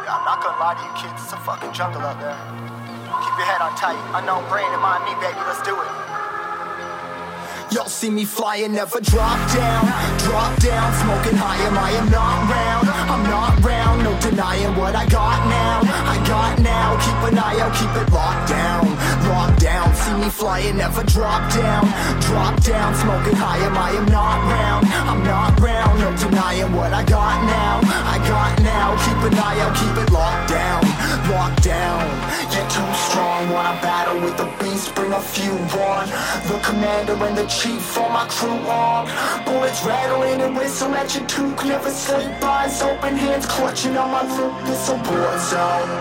I'm not gonna lie to you kids, it's a fucking jungle out there. Keep your head on tight, unknown brain and mind me, baby, let's do it. Y'all see me flying, never drop down, smoking high, I am not round, I'm not round, no denying what I got now, keep an eye out, keep it locked down, see me flying, never drop down, smoking high, I am not round, I'm not round, no denying what I got now, keep an eye out, keep it locked down, you're too strong, wanna battle with the beast, bring a few on, the commander and the chief for my crew on. Bullets rattling and whistle at your toque. Never sleep, eyes open, hands clutching on my loop. This a war zone.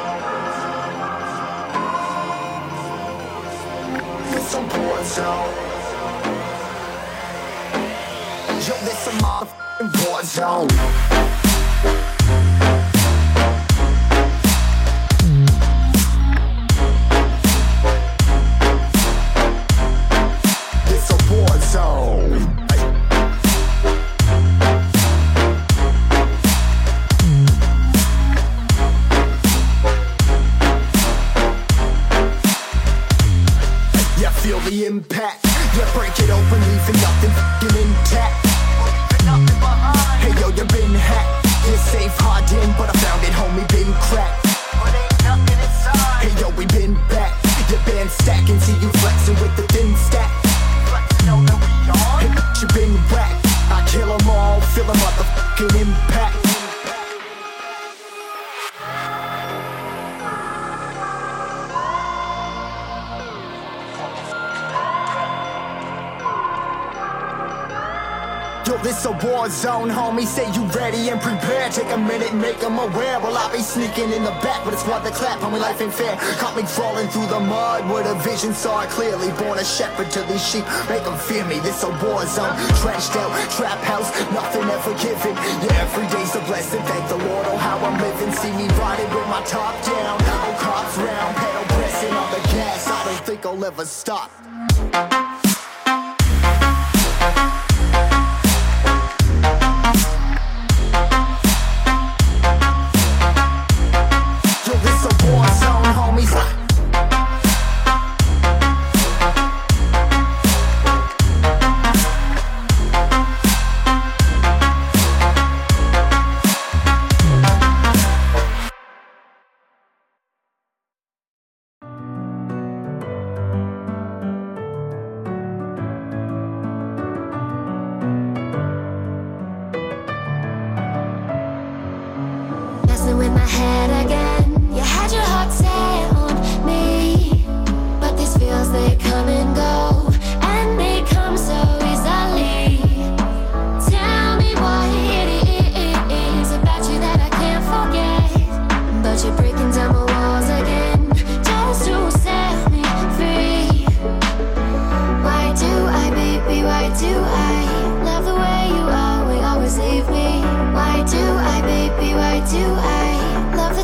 This a war zone. Yo, this a motherfucking war zone. The impact, yeah, break it open, leaving nothing f***ing intact. Hey yo, you been hacked, you're safe, hardened, but I found it, homie, been cracked. But ain't nothing inside. Hey yo, we been back, your band stacking, see you flexing with the thin stack. Flexing on that we on. Hey, you been whacked, I kill them all, feel the motherfucking impact. Yo, this a war zone, homie, say you ready and prepared. Take a minute, make them aware. Well, I be sneaking in the back, but it's what the clap, homie, life ain't fair. Caught me crawling through the mud with a vision, saw it clearly. Born a shepherd to these sheep, make them fear me. This a war zone, trashed out, trap house, nothing ever given. Yeah, every day's a blessing, thank the Lord, oh how I'm living. See me riding with my top down, oh cops round, pedal pressing on the gas. I don't think I'll ever stop. With my head again, you had your heart set on me, but these feels, they come and go, and they come so easily. Tell me what it is about you that I can't forget, but you're breaking down my walls again, just to set me free. Why do I, baby, why do I love the way you are, we always leave me? Why do I, baby, why do I love the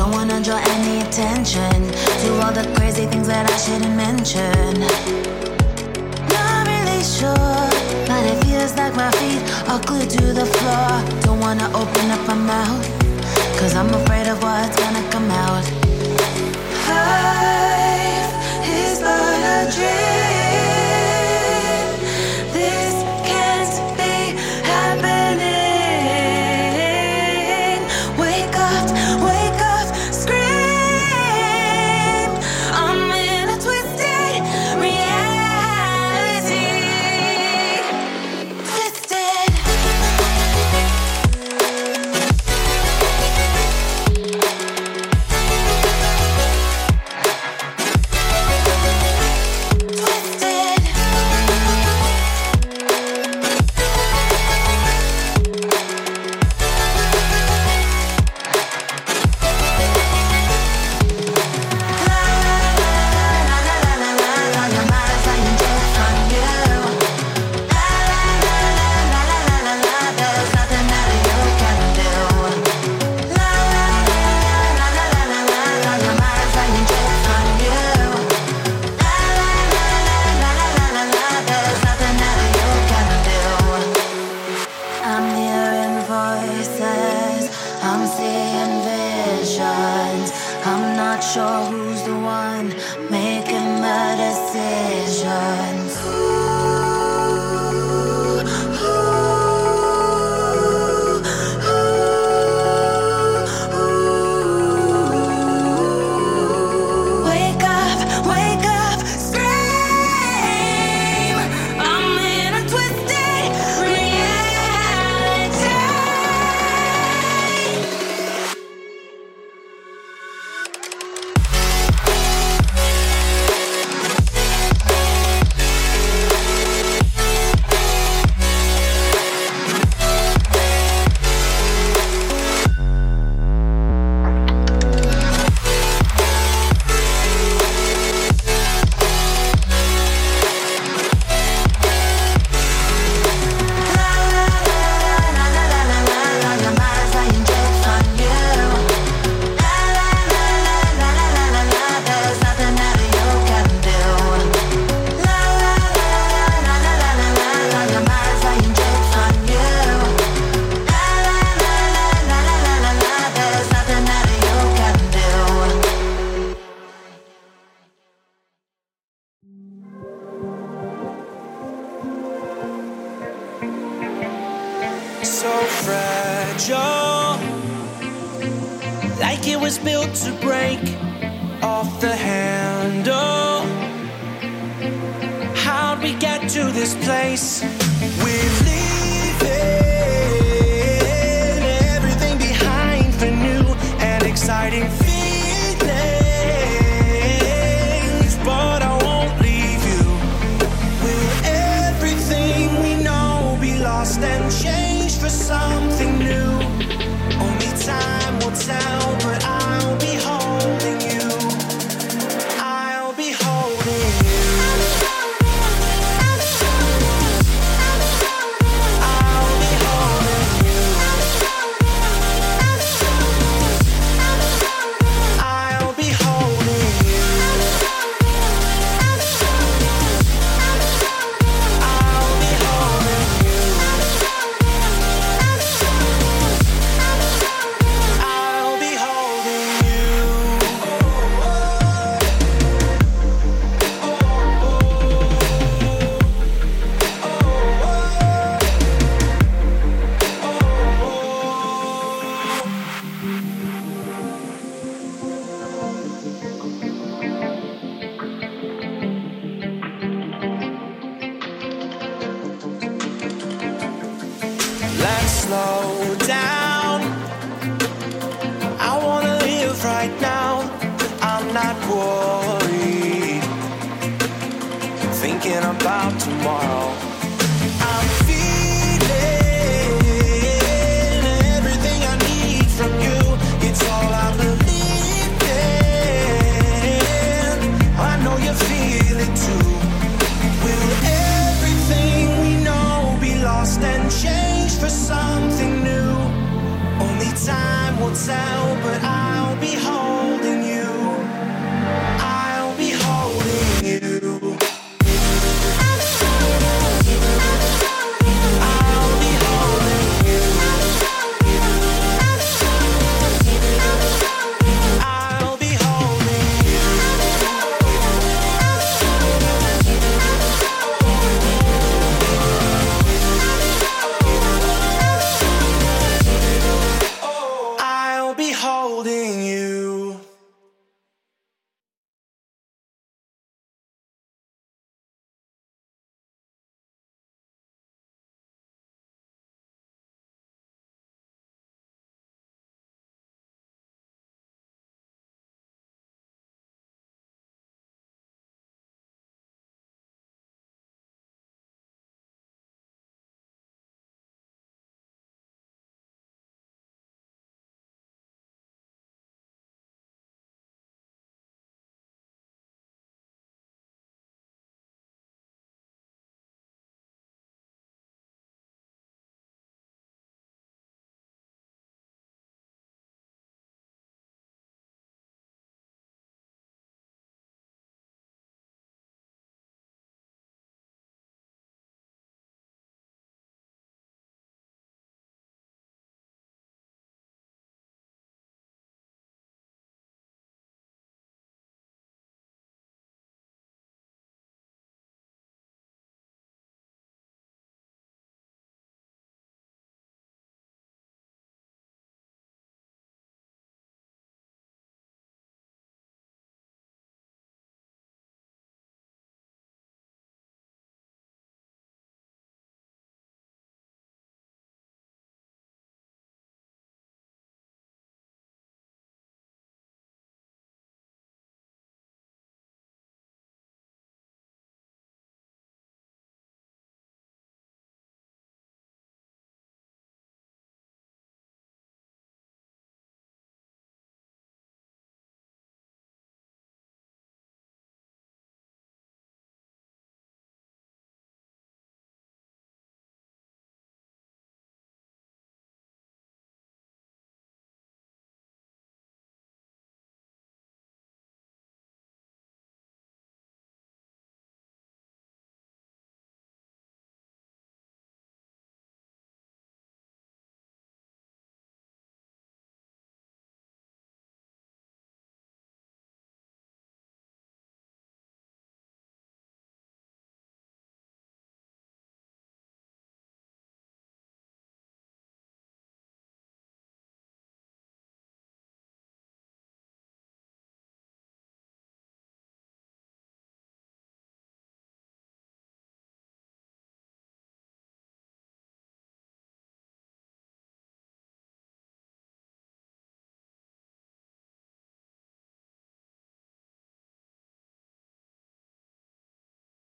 Don't wanna draw any attention to all the crazy things that I shouldn't mention. Not really sure, but it feels like my feet are glued to the floor. Don't wanna open up my mouth, 'cause I'm afraid of what's gonna come out. Life is but a dream. This can't be happening. Wake up, scream. I'm in a twisted reality. Twisted. Sure who's the one making the decisions. Wake up, scream. I'm in a twisted reality. So fragile, like it was built to break off the handle. How'd we get to this place? We're leaving everything behind for new and exciting feelings, but I won't leave you. Will everything we know be lost and changed for something new? Only time will tell, but I'll be holding you. I'll be holding you. I'll be holding you. I'll be holding you. I'll be holding you. I'll be holding you. Let's slow down. I wanna live right now. I'm not worried, thinking about tomorrow.